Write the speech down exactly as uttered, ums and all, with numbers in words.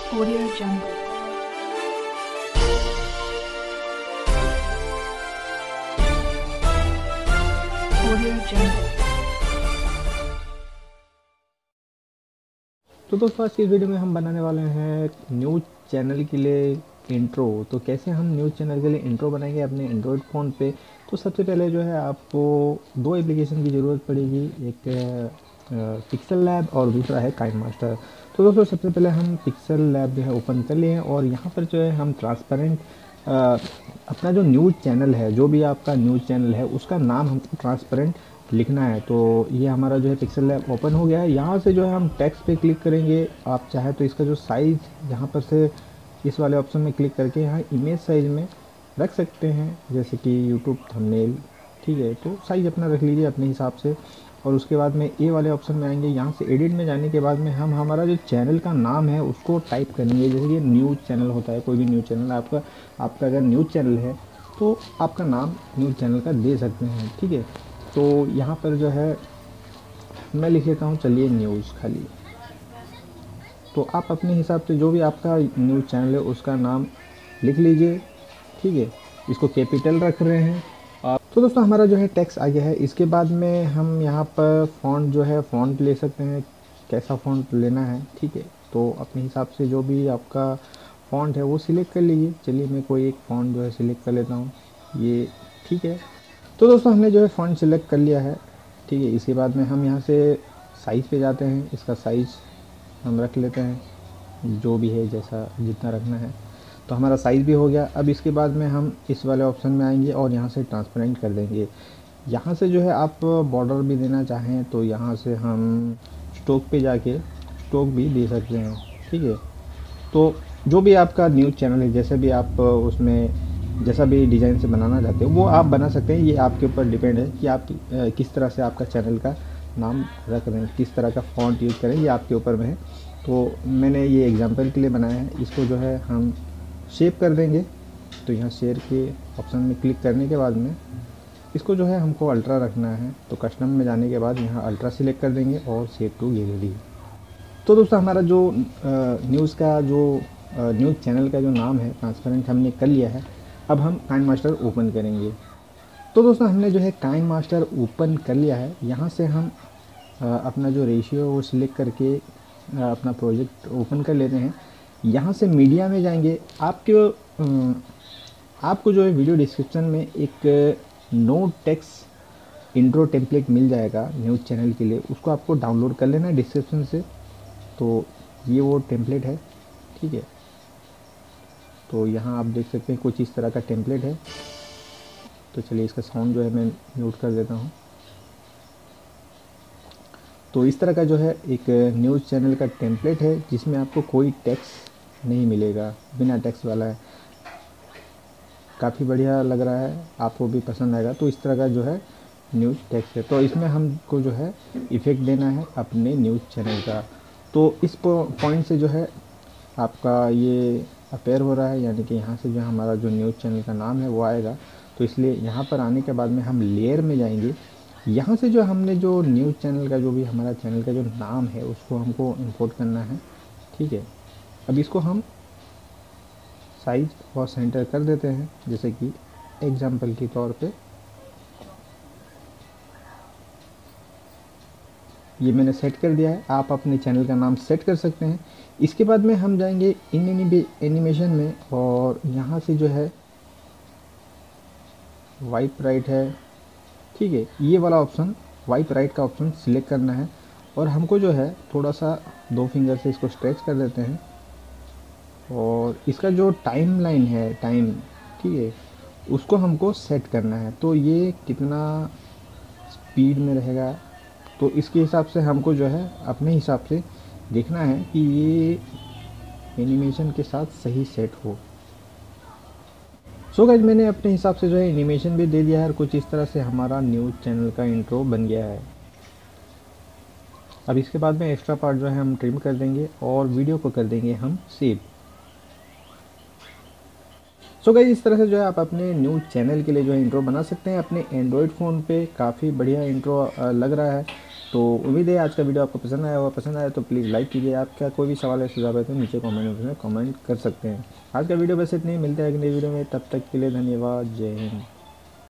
Audio Jungle. Audio Jungle. तो दोस्तों आज की इस वीडियो में हम बनाने वाले हैं न्यूज़ चैनल के लिए इंट्रो। तो कैसे हम न्यूज़ चैनल के लिए इंट्रो बनाएंगे अपने एंड्रॉयड फ़ोन पे। तो सबसे पहले जो है आपको दो एप्लीकेशन की ज़रूरत पड़ेगी, एक पिक्सल लैब और दूसरा है काइन मास्टर। तो दोस्तों सबसे पहले हम पिक्सल लैब जो है ओपन कर लिए हैं और यहाँ पर जो है हम ट्रांसपेरेंट अपना जो न्यूज़ चैनल है, जो भी आपका न्यूज़ चैनल है उसका नाम हमको ट्रांसपेरेंट लिखना है। तो ये हमारा जो है पिक्सल लैब ओपन हो गया है। यहाँ से जो है हम टेक्स्ट पे क्लिक करेंगे। आप चाहे तो इसका जो साइज़ यहाँ पर से इस वाले ऑप्शन में क्लिक करके यहाँ इमेज साइज़ में रख सकते हैं, जैसे कि यूट्यूब थंबनेल। ठीक है, तो साइज़ अपना रख लीजिए अपने हिसाब से। और उसके बाद में ए वाले ऑप्शन में आएंगे। यहाँ से एडिट में जाने के बाद में हम हमारा जो चैनल का नाम है उसको टाइप करेंगे। जैसे कि न्यूज़ चैनल होता है, कोई भी न्यूज़ चैनल आपका आपका अगर न्यूज़ चैनल है तो आपका नाम न्यूज़ चैनल का दे सकते हैं। ठीक है, तो यहाँ पर जो है मैं लिख लेता हूँ, चलिए न्यूज़ खाली। तो आप अपने हिसाब से जो भी आपका न्यूज़ चैनल है उसका नाम लिख लीजिए। ठीक है, इसको कैपिटल रख रहे हैं आप। तो दोस्तों हमारा जो है टेक्स्ट आ गया है। इसके बाद में हम यहाँ पर फ़ॉन्ट जो है फ़ॉन्ट ले सकते हैं, कैसा फ़ॉन्ट लेना है। ठीक है, तो अपने हिसाब से जो भी आपका फ़ॉन्ट है वो सिलेक्ट कर लीजिए। चलिए मैं कोई एक फ़ॉन्ट जो है सिलेक्ट कर लेता हूँ, ये ठीक है। तो दोस्तों हमने जो है फ़ॉन्ट सिलेक्ट कर लिया है। ठीक है, इसके बाद में हम यहाँ से साइज़ पे जाते हैं। इसका साइज़ हम रख लेते हैं जो भी है, जैसा जितना रखना है। तो हमारा साइज़ भी हो गया। अब इसके बाद में हम इस वाले ऑप्शन में आएंगे और यहाँ से ट्रांसपेरेंट कर देंगे। यहाँ से जो है आप बॉर्डर भी देना चाहें तो यहाँ से हम स्ट्रोक पे जाके स्ट्रोक भी दे सकते हैं। ठीक है, तो जो भी आपका न्यूज़ चैनल है, जैसे भी आप उसमें जैसा भी डिज़ाइन से बनाना चाहते हो वो आप बना सकते हैं। ये आपके ऊपर डिपेंड है कि आप किस तरह से आपका चैनल का नाम रख रहे हैं, किस तरह का फ़ॉन्ट यूज़ करें, ये आपके ऊपर में है। तो मैंने ये एग्जांपल के लिए बनाया है। इसको जो है हम शेप कर देंगे। तो यहाँ शेयर के ऑप्शन में क्लिक करने के बाद में इसको जो है हमको अल्ट्रा रखना है। तो कस्टम में जाने के बाद यहाँ अल्ट्रा सिलेक्ट कर देंगे और सेव टू गैलरी। तो दोस्तों हमारा जो न्यूज़ का जो न्यूज़ चैनल का जो नाम है ट्रांसपेरेंट हमने कर लिया है। अब हम काइन मास्टर ओपन करेंगे। तो दोस्तों हमने जो है काइन मास्टर ओपन कर लिया है। यहाँ से हम अपना जो रेशियो है वो सिलेक्ट करके अपना प्रोजेक्ट ओपन कर लेते हैं। यहाँ से मीडिया में जाएंगे। आपके आपको जो है वीडियो डिस्क्रिप्शन में एक नो टेक्स्ट इंट्रो टेम्पलेट मिल जाएगा न्यूज़ चैनल के लिए, उसको आपको डाउनलोड कर लेना है डिस्क्रिप्शन से। तो ये वो टेम्पलेट है। ठीक है, तो यहाँ आप देख सकते हैं कुछ इस तरह का टेम्पलेट है। तो चलिए इसका साउंड जो है मैं म्यूट कर देता हूँ। तो इस तरह का जो है एक न्यूज़ चैनल का टेम्पलेट है जिसमें आपको कोई टेक्स्ट नहीं मिलेगा, बिना टेक्स्ट वाला है। काफ़ी बढ़िया लग रहा है, आपको भी पसंद आएगा। तो इस तरह का जो है न्यूज़ टेक्स्ट है। तो इसमें हमको जो है इफ़ेक्ट देना है अपने न्यूज़ चैनल का। तो इस पॉइंट से जो है आपका ये अपेयर हो रहा है, यानी कि यहाँ से जो हमारा जो न्यूज़ चैनल का नाम है वो आएगा। तो इसलिए यहाँ पर आने के बाद में हम लेयर में जाएंगे। यहाँ से जो हमने जो न्यूज़ चैनल का जो भी हमारा चैनल का जो नाम है उसको हमको इंपोर्ट करना है। ठीक है, अब इसको हम साइज और सेंटर कर देते हैं, जैसे कि एग्जांपल के तौर पे ये मैंने सेट कर दिया है। आप अपने चैनल का नाम सेट कर सकते हैं। इसके बाद में हम जाएंगे इन एनिमेशन में और यहाँ से जो है वाइप राइट है। ठीक है, ये वाला ऑप्शन वाइप राइट का ऑप्शन सिलेक्ट करना है और हमको जो है थोड़ा सा दो फिंगर से इसको स्ट्रेच कर देते हैं। और इसका जो टाइम लाइन है, टाइम, ठीक है, उसको हमको सेट करना है। तो ये कितना स्पीड में रहेगा, तो इसके हिसाब से हमको जो है अपने हिसाब से देखना है कि ये एनिमेशन के साथ सही सेट हो। सो गाइस मैंने अपने हिसाब से जो है एनिमेशन भी दे दिया है और कुछ इस तरह से हमारा न्यूज़ चैनल का इंट्रो बन गया है। अब इसके बाद में एक्स्ट्रा पार्ट जो है हम ट्रिम कर देंगे और वीडियो को कर देंगे हम सेव। सो गाइस इस तरह से जो है आप अपने न्यूज़ चैनल के लिए जो है इंट्रो बना सकते हैं अपने एंड्रॉयड फ़ोन पे। काफ़ी बढ़िया इंट्रो लग रहा है। तो उम्मीद है आज का वीडियो आपको पसंद आया होगा। पसंद आया तो प्लीज़ लाइक कीजिए। आपका कोई भी सवाल है सुझाव है तो नीचे कमेंट में कमेंट कर सकते हैं। आज का वीडियो बस इतने ही, मिलते हैं अगले वीडियो में, तब तक के लिए धन्यवाद। जय हिंद।